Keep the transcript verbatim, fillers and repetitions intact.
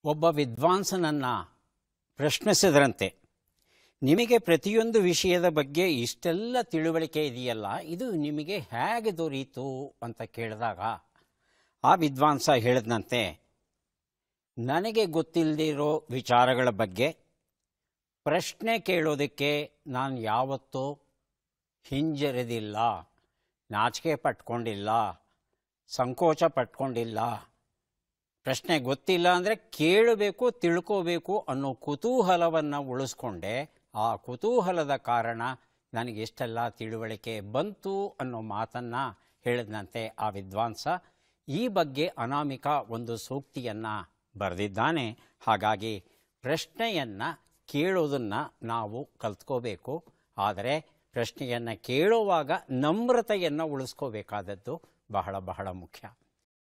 ಒಬ್ಬ ವಿದ್ವಾಂಸನನ್ನು ಪ್ರಶ್ನಿಸಿದ್ರಂತೆ, ನಿಮಗೆ ಪ್ರತಿಯೊಂದು ವಿಷಯದ ಬಗ್ಗೆ ಇಷ್ಟೆಲ್ಲ ತಿಳುವಳಿಕೆ ಇದೆಯಲ್ಲ, ಇದು ನಿಮಗೆ ಹೇಗೆ ದೊರೀತು ಅಂತ ಕೇಳಿದಾಗ ಆ ವಿದ್ವಾಂಸ ಹೇಳಿದಂತೆ, ನನಗೆ ಗೊತ್ತಿಲ್ಲದಿರೋ ವಿಚಾರಗಳ ಬಗ್ಗೆ ಪ್ರಶ್ನೆ ಕೇಳೋದಕ್ಕೆ ನಾನು ಯಾವತ್ತೂ ಹಿಂಜರಿದಿಲ್ಲ, ನಾಚಿಕೆ ಪಟ್ಕೊಂಡಿಲ್ಲ, ಸಂಕೋಚ ಪಟ್ಕೊಂಡಿಲ್ಲ. ಪ್ರಶ್ನೆ ಗೊತ್ತಿಲ್ಲ ಅಂದರೆ ಕೇಳಬೇಕು, ತಿಳ್ಕೋಬೇಕು ಅನ್ನೋ ಕುತೂಹಲವನ್ನು ಉಳಿಸ್ಕೊಂಡೆ. ಆ ಕುತೂಹಲದ ಕಾರಣ ನನಗೆ ಎಷ್ಟೆಲ್ಲ ತಿಳುವಳಿಕೆ ಬಂತು ಅನ್ನೋ ಮಾತನ್ನು ಹೇಳಿದಂತೆ ಆ ವಿದ್ವಾಂಸ. ಈ ಬಗ್ಗೆ ಅನಾಮಿಕ ಒಂದು ಸೂಕ್ತಿಯನ್ನು ಬರೆದಿದ್ದಾನೆ. ಹಾಗಾಗಿ ಪ್ರಶ್ನೆಯನ್ನು ಕೇಳೋದನ್ನು ನಾವು ಕಲ್ತ್ಕೋಬೇಕು. ಆದರೆ ಪ್ರಶ್ನೆಯನ್ನು ಕೇಳುವಾಗ ನಮ್ರತೆಯನ್ನು ಉಳಿಸ್ಕೋಬೇಕಾದದ್ದು ಬಹಳ ಬಹಳ ಮುಖ್ಯ.